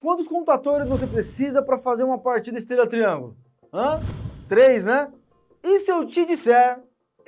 Quantos contatores você precisa para fazer uma partida estrela-triângulo? 3, né? E se eu te disser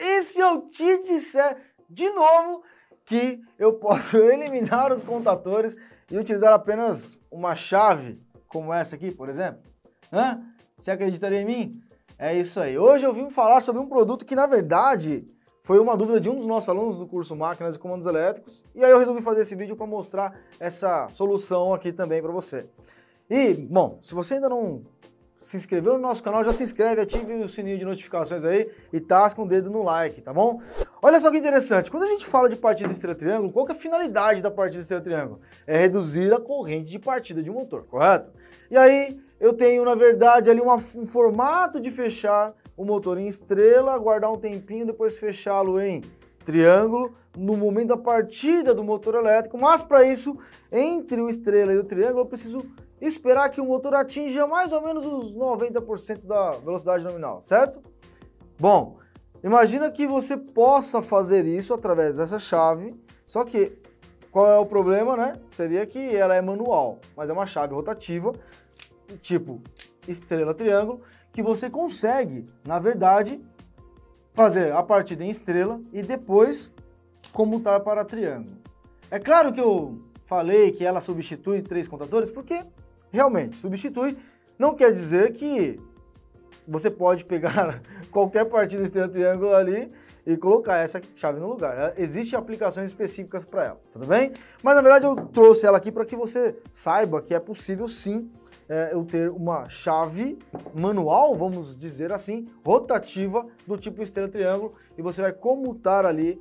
de novo que eu posso eliminar os contatores e utilizar apenas uma chave como essa aqui, por exemplo? Você acreditaria em mim? É isso aí. Hoje eu vim falar sobre um produto que, na verdade, foi uma dúvida de um dos nossos alunos do curso Máquinas e Comandos Elétricos, e aí eu resolvi fazer esse vídeo para mostrar essa solução aqui também para você. E, bom, se você ainda não se inscreveu no nosso canal, já se inscreve, ative o sininho de notificações aí e tasca o dedo no like, tá bom? Olha só que interessante, quando a gente fala de partida estrela-triângulo, qual que é a finalidade da partida estrela-triângulo? É reduzir a corrente de partida de um motor, correto? E aí eu tenho, na verdade, ali um formato de fechar o motor em estrela, aguardar um tempinho, depois fechá-lo em triângulo, no momento da partida do motor elétrico, mas para isso, entre o estrela e o triângulo, eu preciso esperar que o motor atinja mais ou menos os 90% da velocidade nominal, certo? Bom, imagina que você possa fazer isso através dessa chave, só que qual é o problema, né? Seria que ela é manual, mas é uma chave rotativa, tipo estrela-triângulo, que você consegue, na verdade, fazer a partida em estrela e depois comutar para triângulo. É claro que eu falei que ela substitui 3 contadores, porque realmente substitui, não quer dizer que você pode pegar qualquer partida estrela-triângulo ali e colocar essa chave no lugar. Existem aplicações específicas para ela, tudo bem? Mas na verdade eu trouxe ela aqui para que você saiba que é possível sim eu ter uma chave manual, vamos dizer assim, rotativa do tipo estrela-triângulo, e você vai comutar ali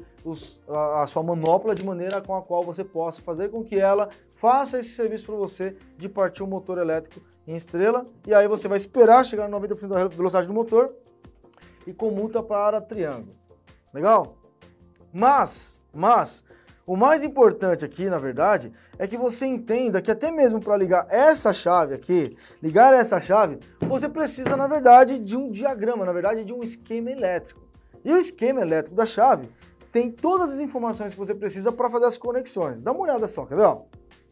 a sua manopla de maneira com a qual você possa fazer com que ela faça esse serviço para você de partir o motor elétrico em estrela, e aí você vai esperar chegar no 90% da velocidade do motor e comuta para triângulo. Legal? Mas o mais importante aqui, na verdade, é que você entenda que até mesmo para ligar essa chave aqui, você precisa, na verdade, de um diagrama, na verdade, de um esquema elétrico. E o esquema elétrico da chave tem todas as informações que você precisa para fazer as conexões. Dá uma olhada só, quer ver? Ó?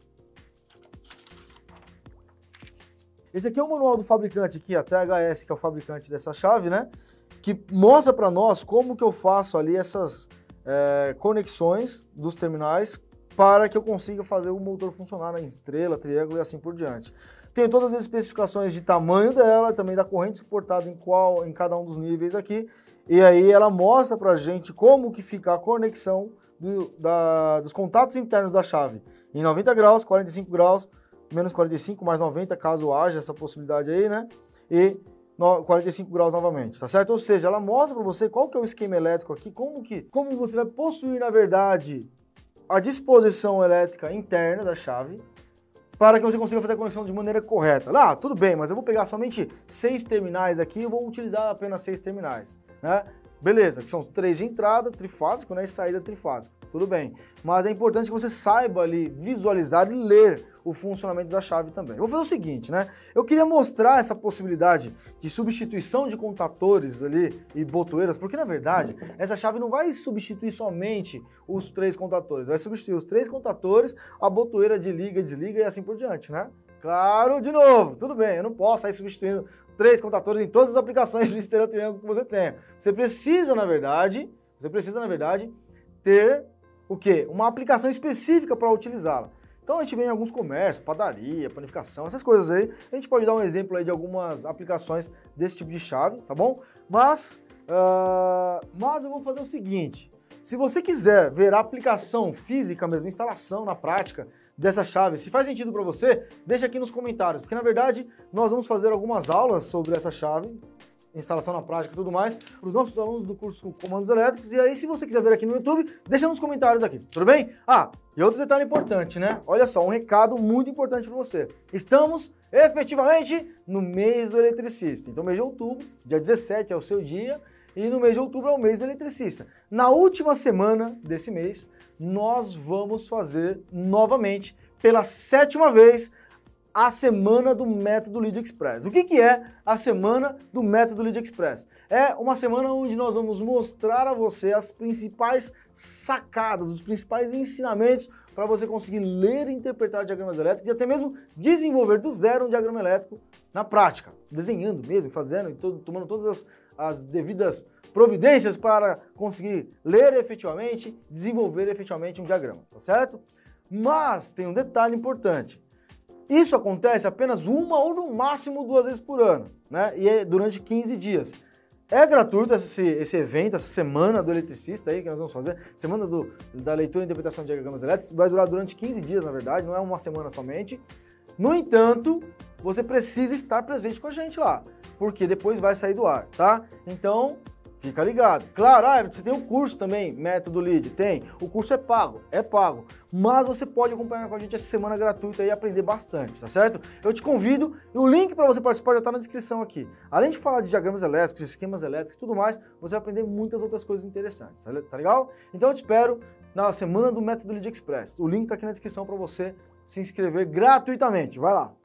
Esse aqui é o manual do fabricante aqui, a THS, que é o fabricante dessa chave, né? Que mostra para nós como que eu faço ali essas conexões dos terminais para que eu consiga fazer o motor funcionar em estrela, triângulo e assim por diante. Tem todas as especificações de tamanho dela, também da corrente suportada em cada um dos níveis aqui, e aí ela mostra pra gente como que fica a conexão dos contatos internos da chave em 90 graus, 45 graus, menos 45, mais 90, caso haja essa possibilidade aí, né? E 45 graus novamente, tá certo? Ou seja, ela mostra para você qual que é o esquema elétrico aqui, como você vai possuir, na verdade, a disposição elétrica interna da chave para que você consiga fazer a conexão de maneira correta. Tudo bem, mas eu vou pegar somente 6 terminais aqui e vou utilizar apenas 6 terminais, né? Beleza, que são 3 de entrada, trifásico, né, e saída trifásico. Tudo bem, mas é importante que você saiba ali visualizar e ler o funcionamento da chave também. Eu vou fazer o seguinte, né? Eu queria mostrar essa possibilidade de substituição de contatores ali e botoeiras, porque na verdade essa chave não vai substituir somente os 3 contatores, vai substituir os 3 contatores, a botoeira de liga, desliga e assim por diante, né? Claro, de novo, tudo bem, eu não posso sair substituindo 3 contatores em todas as aplicações de estrela-triângulo que você tem. Você precisa, na verdade, ter o quê? Uma aplicação específica para utilizá-la. Então a gente vê em alguns comércios, padaria, panificação, essas coisas aí. A gente pode dar um exemplo aí de algumas aplicações desse tipo de chave, tá bom? Mas eu vou fazer o seguinte. Se você quiser ver a aplicação física mesmo, instalação na prática dessa chave, se faz sentido para você, deixa aqui nos comentários. Porque na verdade nós vamos fazer algumas aulas sobre essa chave, instalação na prática e tudo mais, para os nossos alunos do curso Comandos Elétricos. E aí, se você quiser ver aqui no YouTube, deixa nos comentários aqui, tudo bem? E outro detalhe importante, né? Olha só, um recado muito importante para você. Estamos efetivamente no mês do eletricista. Então, mês de outubro, dia 17 é o seu dia, e no mês de outubro é o mês do eletricista. Na última semana desse mês, nós vamos fazer novamente, pela 7ª vez, a semana do Método Lead Express. O que é a semana do Método Lead Express? É uma semana onde nós vamos mostrar a você as principais sacadas, os principais ensinamentos para você conseguir ler e interpretar diagramas elétricos e até mesmo desenvolver do zero um diagrama elétrico na prática, desenhando mesmo, fazendo e tomando todas as devidas providências para conseguir ler efetivamente, desenvolver efetivamente um diagrama, tá certo? Mas tem um detalhe importante. Isso acontece apenas uma ou no máximo 2 vezes por ano, né? E é durante 15 dias. É gratuito esse evento, essa semana do eletricista aí que nós vamos fazer, semana da leitura e interpretação de diagramas elétricos, vai durar durante 15 dias, na verdade, não é uma semana somente. No entanto, você precisa estar presente com a gente lá, porque depois vai sair do ar, tá? Então, fica ligado. Claro, você tem o curso também, Método Lead, tem. O curso é pago, mas você pode acompanhar com a gente essa semana gratuita e aprender bastante, tá certo? Eu te convido, e o link para você participar já está na descrição aqui. Além de falar de diagramas elétricos, esquemas elétricos e tudo mais, você vai aprender muitas outras coisas interessantes, tá legal? Então eu te espero na semana do Método Lead Express. O link está aqui na descrição para você se inscrever gratuitamente. Vai lá!